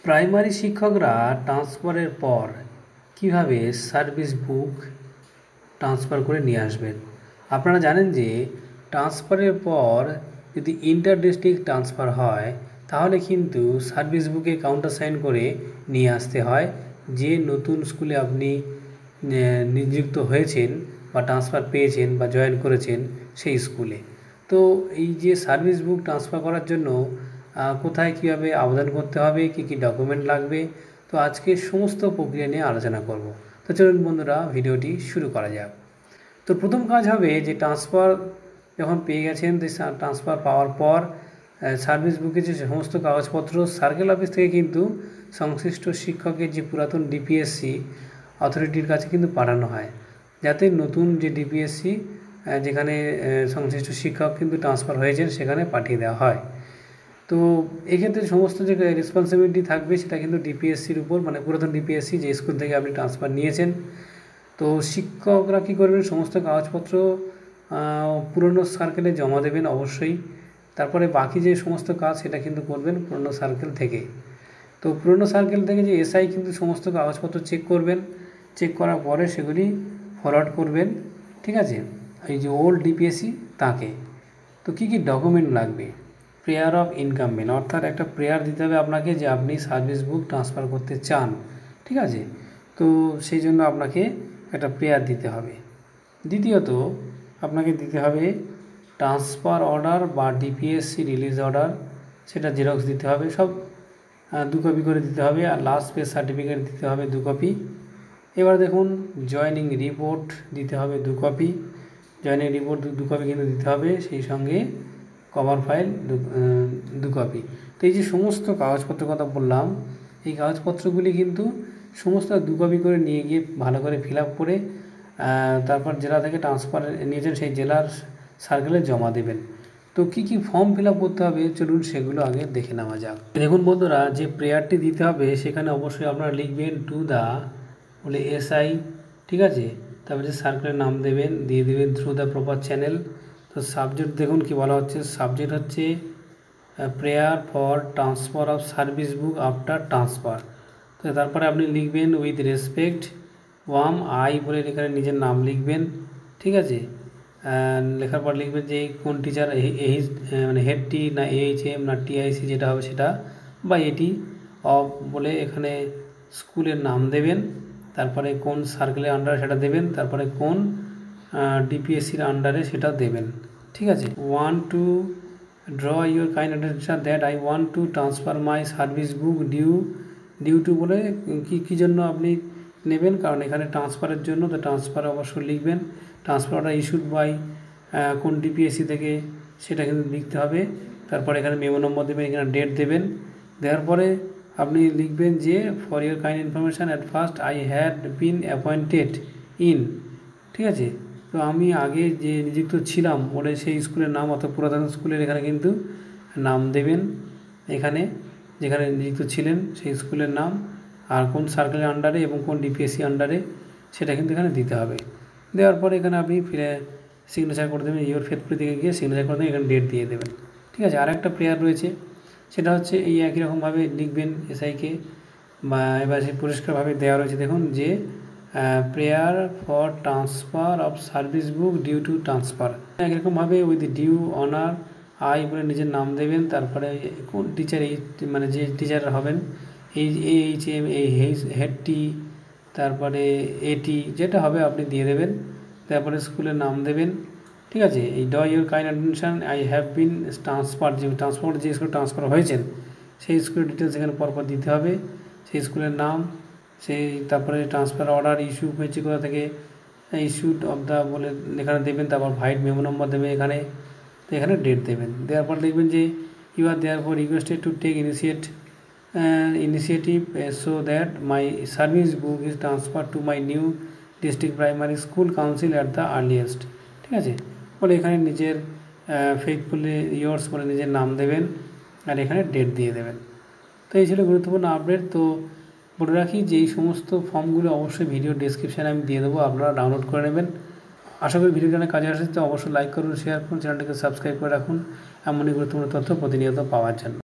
Primary শিক্ষকরা ট্রান্সফারের পর কিভাবে সার্ভিস বুক ট্রান্সফার করে নিয়ে আসবেন। আপনারা জানেন যে ট্রান্সফারের পর যদি ইন্টার ডিস্ট্রিক্ট ট্রান্সফার হয় তাহলে কিন্তু সার্ভিস বুকে কাউন্টার সাইন করে নিয়ে আসতে হয় যে নতুন স্কুলে আপনি নিযুক্ত হয়েছেন বা ট্রান্সফার পেয়েছেন বা জয়েন করেছেন সেই স্কুলে। তো এই যে সার্ভিস বুক ট্রান্সফার করার জন্য কোথায় কীভাবে আবেদন করতে হবে, কী কী ডকুমেন্ট লাগবে, তো আজকে সমস্ত প্রক্রিয়া নিয়ে আলোচনা করব। তো চলুন বন্ধুরা ভিডিওটি শুরু করা যাক। তো প্রথম কাজ হবে যে ট্রান্সফার যখন পেয়ে গেছেন, তো ট্রান্সফার পাওয়ার পর সার্ভিস বুকে যে সমস্ত কাগজপত্র সার্কেল অফিস থেকে কিন্তু সংশ্লিষ্ট শিক্ষকের যে পুরাতন ডিপিএসসি অথরিটির কাছে কিন্তু পাঠানো হয়, যাতে নতুন যে ডিপিএসসি যেখানে সংশ্লিষ্ট শিক্ষক কিন্তু ট্রান্সফার হয়েছেন সেখানে পাঠিয়ে দেওয়া হয়। তো এক্ষেত্রে সমস্ত যে রেসপন্সিবিলিটি থাকবে সেটা কিন্তু ডিপিএসসির উপর, মানে পুরাতন ডিপিএসসি যে স্কুল থেকে আপনি ট্রান্সফার নিয়েছেন। তো শিক্ষকরা কী করবেন, সমস্ত কাগজপত্র পুরনো সার্কেলে জমা দেবেন অবশ্যই। তারপরে বাকি যে সমস্ত কাজ সেটা কিন্তু করবেন পুরনো সার্কেল থেকে। তো পুরনো সার্কেল থেকে যে এসআই কিন্তু সমস্ত কাগজপত্র চেক করবেন, চেক করার পরে সেগুলি ফরওয়ার্ড করবেন, ঠিক আছে, এই যে ওল্ড ডিপিএসসি তাকে। তো কী কী ডকুমেন্ট লাগবে, প্রেয়ার অফ ইনকামবেন্ট, অর্থাৎ একটা প্রেয়ার দিতে হবে আপনাকে যে আপনি সার্ভিস বুক ট্রান্সফার করতে চান, ঠিক আছে। তো সেই জন্য আপনাকে একটা প্রেয়ার দিতে হবে। দ্বিতীয়ত আপনাকে দিতে হবে ট্রান্সফার অর্ডার বা ডিপিএসসি রিলিজ অর্ডার, সেটা জেরক্স দিতে হবে, সব 2 কপি করে দিতে হবে। আর লাস্ট পেজ সার্টিফিকেট দিতে হবে 2 কপি। এবার দেখুন জয়েনিং রিপোর্ট দিতে হবে 2 কপি, জয়েনিং রিপোর্ট 2 কপি কিন্তু দিতে হবে, সেই সঙ্গে কভার ফাইল 2 কপি। তো এই যে সমস্ত কাগজপত্রের কথা বললাম, এই কাগজপত্রগুলি কিন্তু সমস্ত 2 কপি করে নিয়ে গিয়ে ভালো করে ফিল আপ করে তারপর জেলা থেকে ট্রান্সফার নিয়েছেন সেই জেলার সার্কেলে জমা দেবেন। তো কী কী ফর্ম ফিল আপ করতে হবে চলুন সেগুলো আগে দেখে নেওয়া যাক। দেখুন বন্ধুরা, যে প্রেয়ারটি দিতে হবে সেখানে অবশ্যই আপনারা লিখবেন টু দ্য বলে এসআই, ঠিক আছে। তারপরে যে সার্কেলের নাম দেবেন, দিয়ে দেবেন থ্রু দ্য প্রপার চ্যানেল। তো সাবজেক্ট দেখুন কি বলা হচ্ছে, সাবজেক্ট হচ্ছে prayer for transfer of service book after transfer. তো তারপরে আপনি লিখবেন উইথ রেসপেক্ট ওয়াম আই বলে এখানে নিজের নাম লিখবেন, ঠিক আছে। লেখার পর লিখবেন যে কোন টিচার, মানে হেড টি না এইচএম না টিআইসি যেটা হবে সেটা, বা এটি অফ বলে এখানে স্কুলের নাম দেবেন, তারপরে কোন সার্কেলের আন্ডারে সেটা দেবেন, তারপরে কোন ডিপিএসসির আন্ডারে সেটা দেবেন, ঠিক আছে। 1 to draw your kind attention that I want to transfer my service book due to বলে কী জন্য আপনি নেবেন, কারণ এখানে ট্রান্সফারের জন্য। তো ট্রান্সফার অবশ্যই লিখবেন, ট্রান্সফার অর্ডার ইস্যুড বাই কোন ডিপিএসসি থেকে সেটা কিন্তু লিখতে হবে। তারপরে এখানে মেমো নম্বর দেবেন, এখানে ডেট দেবেন, দেওয়ার পরে আপনি লিখবেন যে for your kind information at first I had been appointed in, ঠিক আছে। তো আমি আগে যে নিযুক্ত ছিলাম বলে সেই স্কুলের নাম, অর্থাৎ পুরাতন স্কুলের এখানে কিন্তু নাম দেবেন, এখানে যেখানে নিযুক্ত ছিলেন সেই স্কুলের নাম, আর কোন সার্কেলের আন্ডারে এবং কোন ডিপিএসসি আন্ডারে সেটা কিন্তু এখানে দিতে হবে। দেওয়ার পরে এখানে আপনি ফিরে সিগনেচার করে দেবেন, ইওর ফেথফুলি থেকে গিয়ে সিগনেচার করে দেবেন, এখানে ডেট দিয়ে দেবেন, ঠিক আছে। আর একটা প্রেয়ার রয়েছে, সেটা হচ্ছে এই একই রকমভাবে লিখবেন এসআইকে, বা এবার সেই পরিষ্কারভাবে দেওয়া রয়েছে দেখুন যে prayer for transfer of service book due to transfer, একরকমভাবে উইথ ডিউ অনার আই বলে নিজের নাম দেবেন, তারপরে কোন টিচার, এই মানে যে টিচার হবেন, এইচএম, এই হেড টি, তারপরে এটি যেটা হবে আপনি দিয়ে দেবেন, তারপরে স্কুলের নাম দেবেন, ঠিক আছে। এই to your kind attention I have been transfer, যে ট্রান্সফার যে স্কুলে ট্রান্সফার হয়েছেন সেই স্কুলের ডিটেলস এখানে পরপর দিতে হবে, সেই স্কুলের নাম, সেই তারপরে ট্রান্সফার অর্ডার ইস্যু হয়েছে কোথা থেকে, ইস্যুড অফ দ্য বলে এখানে দেবেন, তারপর ভাইট মেমো নম্বর দেবেন এখানে, তো এখানে ডেট দেবেন। দেওয়ার পর লিখবেন যে you are therefore requested to take initiative so that my service book is transferred to my new district primary school council at the earliest, ঠিক আছে। বলে এখানে নিজের ফেথফুলি ইয়ার্স বলে নিজের নাম দেবেন, আর এখানে ডেট দিয়ে দেবেন। তো এই ছিল গুরুত্বপূর্ণ আপডেট। তো বলে রাখি যে এই সমস্ত ফর্মগুলো অবশ্যই ভিডিও ডেসক্রিপশানে আমি দিয়ে দেবো, আপনারা ডাউনলোড করে নেবেন। আশা করি ভিডিওটা অনেক কাজে আসে, তো অবশ্যই লাইক করুন, শেয়ার করুন, চ্যানেলটিকে সাবস্ক্রাইব করে রাখুন এমনই গুরুত্বপূর্ণ তথ্য প্রতিনিয়ত পাওয়ার জন্য।